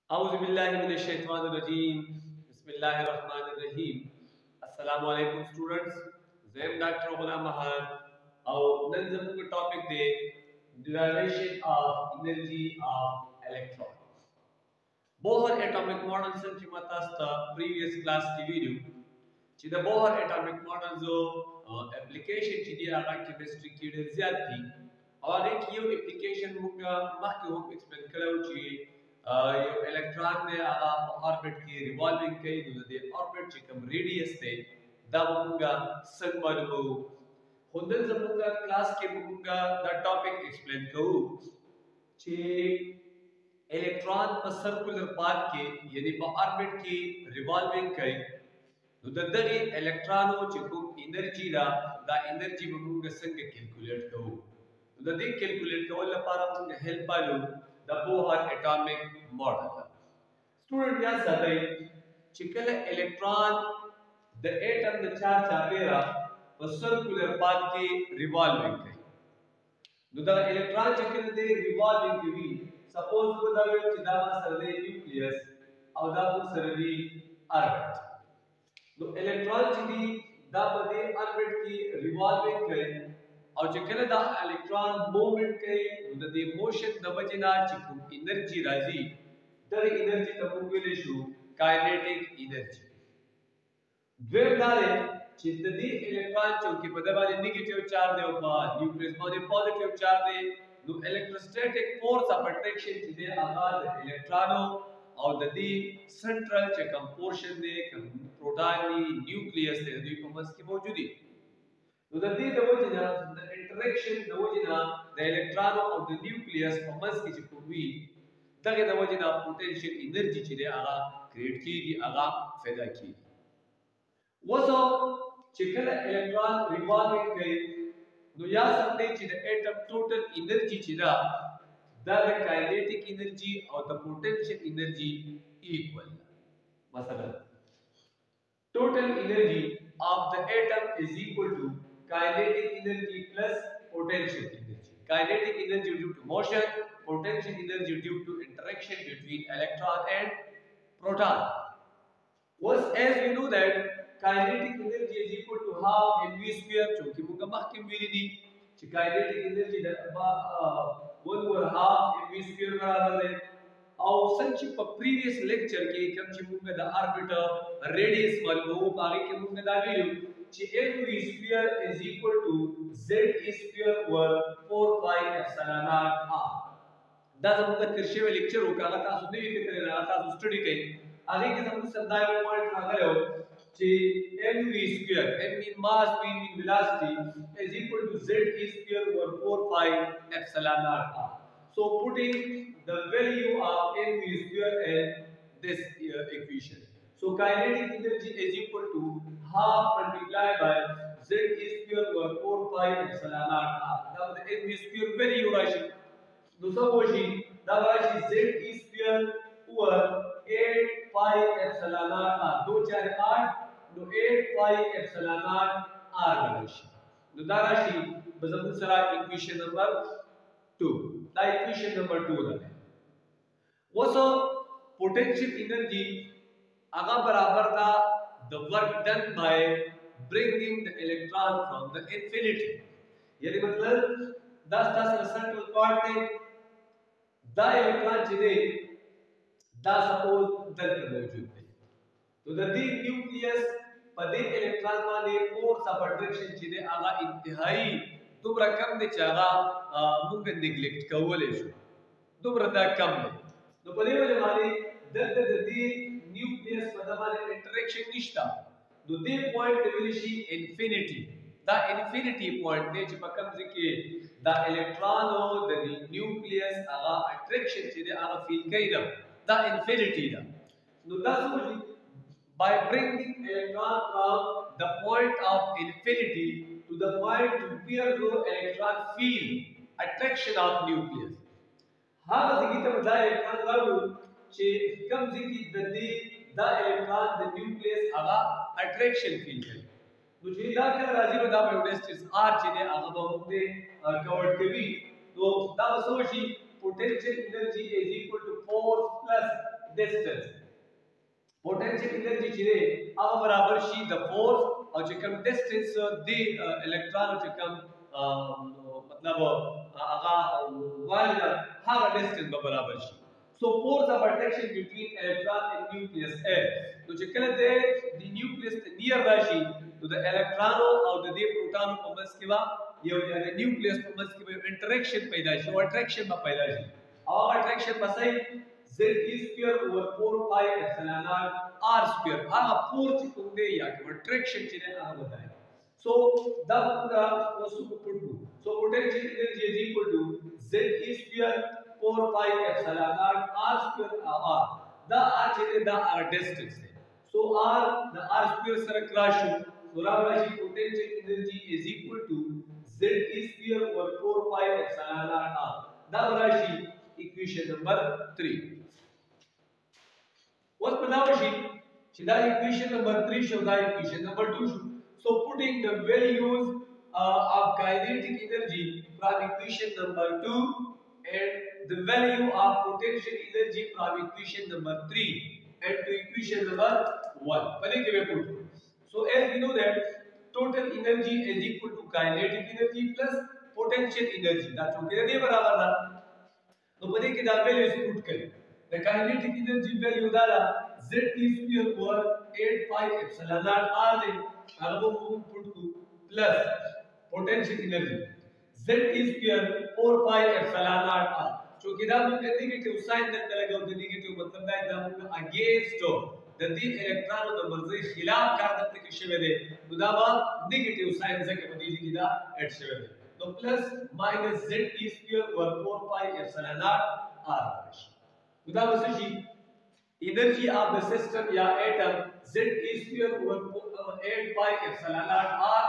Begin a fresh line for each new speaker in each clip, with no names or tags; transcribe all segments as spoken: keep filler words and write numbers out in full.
أعوذ بالله من الشيطان الرجيم بسم الله الرحمن الرحيم السلام عليكم students زم ڈاکٹر غلام مہار او نن زموږ ټاپک دی derivation of energy of electron Bohar atomic model څنګه چې ماته ست previous class کې ویلو چې د Bohar atomic model زو اپلیکیشن چې دی هغه کیمستري کې ډېر زیات دي او هغه کې یو اپلیکیشن موږ مخکې هم ایکسپلین کړو چې یو الکترون دی هغه په اوربټ کې ریوالوینګ کوي نو د اوربټ چې کوم ریډیوس دی دا موږ څنګه معلومو خو نن زموږ کلاس کې موږ دا ټاپک ایکسپلین کوو چې الکترون په سرکولر پات کې یعنی په اوربټ کې ریوالوینګ کوي نو د دغه الکترونو چې کوم انرژي دا دا انرژي به موږ څنګه کیلکولیټ کوو نو د دې کیلکولیټ کول لپاره موږ هیلپ پالو the Bohar atomic model. Student याद साथई چې کله الکترون د اټم د چارج چاپیرا په سرکولر پات کې ریوالوینګ کوي نو دا الکترون چې کله د ریوالوینګ کوي سپوز کو دا ویل چې دا سره د نیوکلیس او دا سره د اوربټ نو الکترون چې دی دا په دې اوربټ کې ریوالوینګ کوي او چې کله دا الکترون موومنت کوي نو د دې موشن د وجې نه چې کوم انرژي راځي د انرژي ته موږ ویلی شو کاینیټیک انرژي دویم دا دی چې د دې الکترون چونکې په ده باندې نیګیټیو چارج دی او په نیوکلیس باندې پوزیټیو چارج دی نو الکتروسټیټک فورس اف اټریکشن چې دی هغه د الکترونو او د دې سنټرل چې کوم پورشن دی کوم پروټون دی نیوکلیس دی دوی په منځ کې موجود دي نو د دې د وجې نه د انټریکشن د وجې نه د الکترون او د نیوکلیس په منځ کې چې کوم وي دغه د وجې نه پوټنشل انرژي چې دی هغه کریټ کیږي هغه پیدا کیږي وسو چې کله الکترون ریوالوینګ کوي نو یا سمته چې د اټم ټوټل انرژي چې دا د کاینیټیک انرژي او د پوټنشل انرژي ایکوال مثلا total energy of the atom is equal to kinetic energy plus potential energy. Kinetic energy due to motion, potential energy due to interaction between electron and proton. Was as we know that kinetic energy is equal to half mv square چونکه موږ مخکې ویلي دي چې kinetic energy د one over half mv square برابر دی او څنګه په پریویس لیکچر کې کوم چې موږ د اربیټر ریډیوس معلومو په هغه کې موږ دا ویلو چې mv سکوير از ایکوال ټو z سکوير اوور four pi epsilon naught r دا زموږ تیر شوی لیکچر وکړه تاسو نوی کتل نه تاسو سټډي کړئ هغه کې زموږ سره دا یو پوینټ راغلی چې mv سکوير m mean mass v mean velocity is equal to z square over four pi epsilon naught r so putting the value of mv square in this uh, equation. So kinetic energy is equal to half multiplied by z square over four pi epsilon naught r. Now the mv square value rashi. No suppose that rashi z square over eight pi epsilon naught r. Do चार आठ no eight pi epsilon naught r rashi. No that rashi बजबूत सरा equation number two. That equation number two है. Also potential energy aga barabar da the work done by bringing the electron from the infinity yani matlab ten ten result part ne da electron chide da suppose dal mawjud hai to the nucleus pade electron mane force of attraction chide aga intihai dumra kam ne chaga mung neglect kawale shu dumra da kam ne نو په دې وجه باندې دلته د دې نیوکلیس په دغه انټریکشن نشته نو دې پوینټ ته ویل شي انفینټی دا انفینټی پوینټ دی چې په کوم ځای کې دا الکترون او د نیوکلیس هغه اټریکشن چې دی هغه فیل کوي دا دا انفینټی ده نو دا څه by bringing electron from the point of infinity to the point where the electron feel attraction of nucleus هغه ځکه ته دا الکترون راوړو چې کوم ځکه د دې دا الکترون د نیوکلیس هغه اټریکشن فیل کوي نو چې دا کله راځي نو دا به ډیسټنس r چې دی هغه به موږ کور کوي نو دا وسو شي potential energy is equal to force plus distance. Potential energy چې دی هغه برابر شي د فورس او چې کوم ډیسټنس د الکترون چې کوم مطلب هغه والي هغه ډیسټنس به برابر شي. So force of attraction between electron and nucleus is نو چې کله د نیوکلیس ته نیر راشي نو د الکترونو او د دې پروټونو په منځ کې به یو د نیوکلیس په منځ کې به انټریکشن پیدا شي او اټریکشن به پیدا شي او هغه اټریکشن به صحیح Z is square over four pi epsilon naught R square هغه force چې کوم دی یا کوم attraction چې دی هغه بدایي. So دا پورا وسو په پټو. So potential energy is equal to Z is square four pi epsilon naught R square R. دا R چې دی دا R distance دی. So R the R square سره کراس شو. So راځي potential energy is equal to Z is square over four pi epsilon naught R. دا راشي equation number three. What's the she that equation number three show that equation number two show. So putting the values uh, of kinetic energy from equation number two and the value of potential energy from equation number three and to equation number one. So as we know that total energy is equal to kinetic energy plus potential energy. That's okay. So pade ke da values put kare. The kinetic energy value dala Z is square over eight pi epsilon naught R then arabo put to plus potential energy Z is square four pi epsilon naught R. So kida mung negative sign dal lagao the negative matlab da da mung against the the electron the marzi khilaf kar dakte ke shave de to da ba negative sign se ke badi kida at shave de. So plus minus Z is square over four pi epsilon naught R. Without such energy of the system या atom Z is square over eight pi epsilon naught R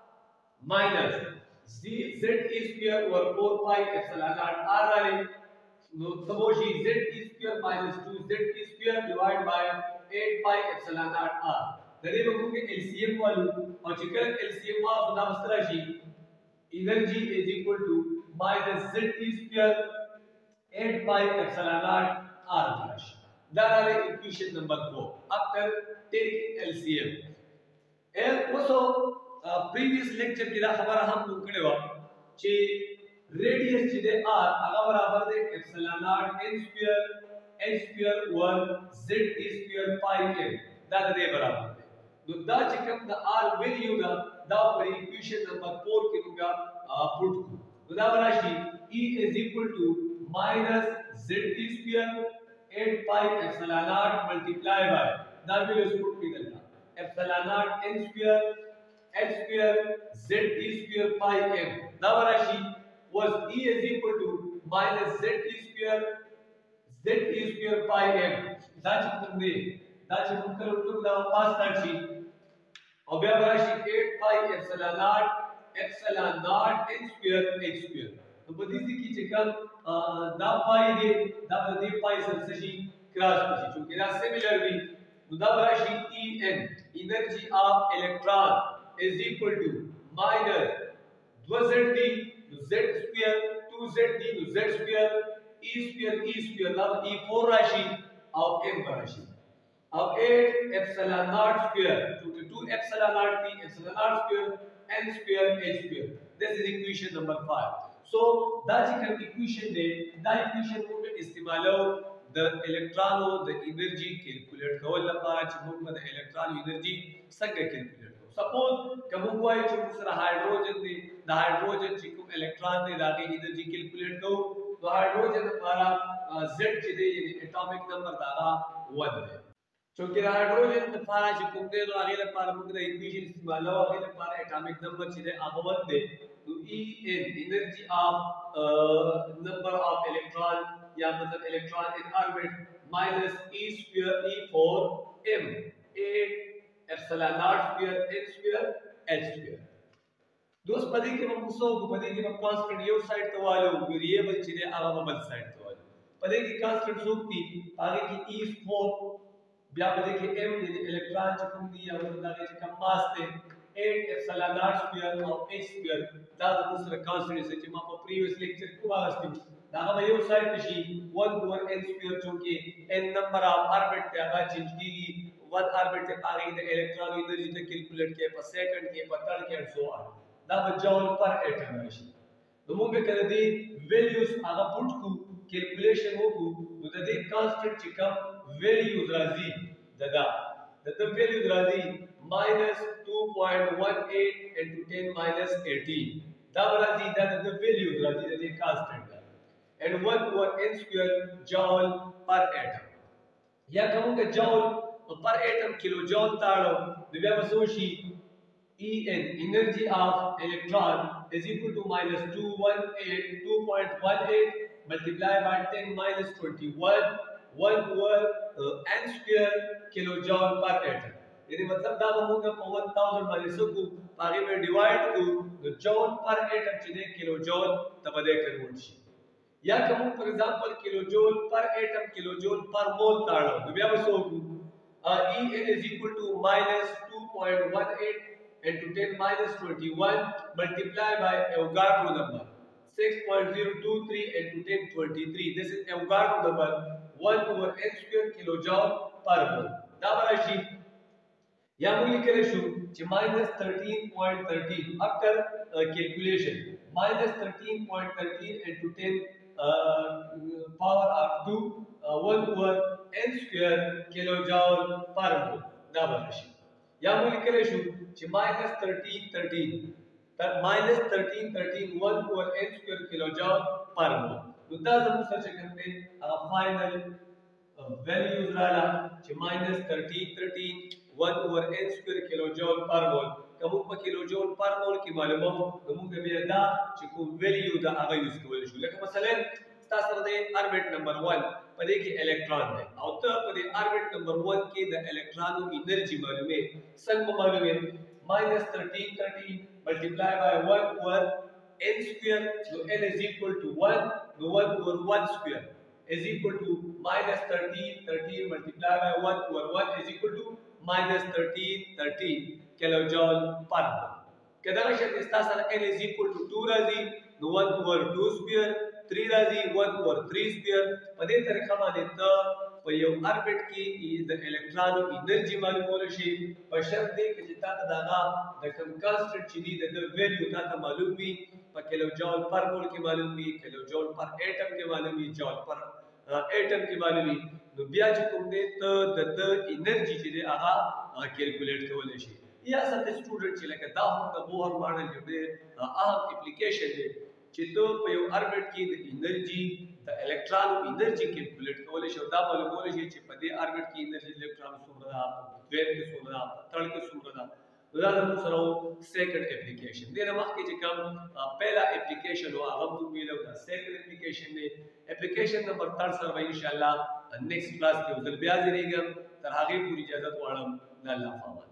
minus Z Z is square over four pi epsilon naught R वाले no suppose Z is square minus two Z is square divided by eight pi epsilon naught R. दरे बगु के L C M वालू और chicken L C M वाला सुना मस्तरा शी energy is equal to minus Z is square eight pi epsilon naught R dash. That are equation number four. After taking L C M. And also uh, previous lecture की दा खबर हम लोग करे वा कि radius जिधे R अगर बराबर दे epsilon naught n square h square over z is square pi n. That दे बराबर दे. तो दा चिकम दा R value दा दा पर equation number four के लूँगा put को. तो दा बराशी E is equal to minus z is square eight pi epsilon naught multiplied by that will is put together epsilon naught n square h square z is square pi m. Now Rashi was E is equal to minus z is square z is square pi m. That's what we that's what we look now past that sheet. Obya Rashi eight pi epsilon naught epsilon naught n square h square. तो बदीसी की चिकन दा पाई दे दा बदी पाई सरसशी क्रॉस पशी चूंकि ना सिमिलरली दा राशि En energy of electron is equal to minus two z d z square two z d z square e square e square दा e four राशि और m राशि अब eight epsilon naught square चूंकि two epsilon naught t epsilon naught square n square h square. This is equation number five. So that equation de that equation को इस्तेमालो the electron the energy calculate कवल लपारा चिमों में the electron energy संग calculate को suppose कमों को आई चिमों सरा hydrogen दे the hydrogen चिमों electron दे दागे energy calculate को तो hydrogen हमारा z चिदे यानी atomic number दागा one है. चूँकि hydrogen हमारा चिमों दे तो आगे लपारा मुझे equation इस्तेमालो आगे लपारा atomic number चिदे आगवन दे to E in energy of uh, number of electron या मतलब electron in orbit minus E square E four m eight epsilon naught square h square h square. दोस्त पदी के ममुसो पदी के मम constant यो side तो वालो variable चीज़ें आगा बबल side तो वालो पदी की constant सूखती आगे की E four ब्या पदी के m यानी electron चुकम दिया और दागे चुकम mass थे eight epsilon naught square और h square that is the constant is which we previous lecture को वाला دا به یو سایت شي one over n square چونکه n نمبر اف آربټ ته هغه چینج کیږي one آربټ ته هغه د الکترون انرژي ته کیلکولیټ کې په سیکنډ کې په تر کې سو آن دا به جول پر اټم راشي نو موږ کله دې ویلیوز هغه پټ کو کیلکولیشن وکړو نو د دې کانسټنټ چې کوم ویلیوز راځي ددا د دې ویلیوز راځي minus two point one eight into ten minus eighteen دا راځي دا د ویلیوز راځي د دې کانسټنټ and one over n square joule per atom یا کومه joule per atom کیلو جول تاړو نو بیا به څه شي En energy of electron is equal to minus two point one eight multiplied by ten minus twenty-one one over uh, n square kilojoule per atom یعنی مطلب دا به موږ په one thousand باندې سکو هغه به ډیوایډ کو نو جول پر اټم چې دی کیلو جول ته به کنورټ شي یا کوم فور ایگزامپل کیلو جول پر اټم کیلو جول پر مول تاړو نو بیا به سکو En is equal to minus two point one eight into ten minus twenty-one multiplied by Avogadro number six point zero two three into ten twenty-three. This is Avogadro number one over n square kilojoule per mole. دا براشي یا موږ لیکلی شو چې minus thirteen point one three after uh, calculation minus thirteen point one three into ten uh, power of two uh, one over n square kilojoule per mole. دا براشي یا موږ لیکلی شو چې minus thirteen thirteen minus thirteen thirteen one over n square kilojoule per mole نو دا زموږ سره چې کوم دی هغه فائنل ویلیوز رااله چې minus thirteen thirteen one over n square kilojoule per mole کوم په کیلوجول پر مول کې معلومه نو موږ بیا دا چې کوم ویلیو دا هغه یوز کول شو لکه مثلا تاسو سره د آربټ نمبر one په دې کې الکترون دی او ته په دې آربټ نمبر one کې د الکترونو انرژي معلومه څنګه معلومه minus thirteen thirteen multiplied by one over n square so n is equal to one no one over one square is equal to minus thirteen thirteen multiplied by one over one is equal to minus thirteen thirteen kilojoule per mole کدا شرط استاسه n is equal to two راځي نو one over two square three راځي one over three square په دې طریقه باندې ته په یو آربټ کې د الکترونو انرژي معلومول شي په شرط دی چې تاسو داغه د کوم کانسټنټ چې دی د ویلیو تاسو معلوم وي په کیلو جول پر مول کې معلوم وي کیلو جول پر اټم کې معلوم وي جول پر اټم کې معلوم وي نو بیا چې کوم دی ته د انرژي چې دی هغه کیلکولیټ کولای شي یا ست سټوډنټ چې لکه دا هم د بوهر ماډل یو ډېر اهم اپلیکیشن دی چې ته په یو آربټ کې د انرژي د الکترونو انرژي کیلکولیټ کولای شي او دا معلومول شي چې په دې آربټ کې انرژي الکترون څومره ده دویم کې څومره ده تړ کې څومره ده دا زموږ سره سیکنډ اپلیکیشن دی نه مخکې چې کوم پہلا اپلیکیشن او هغه موږ ویلو دا سیکنډ اپلیکیشن دی اپلیکیشن نمبر تھرڈ سره ان شاء الله نیکسٹ کلاس کې ځل بیا ځریږم تر هغه پوری اجازه غواړم الله حافظ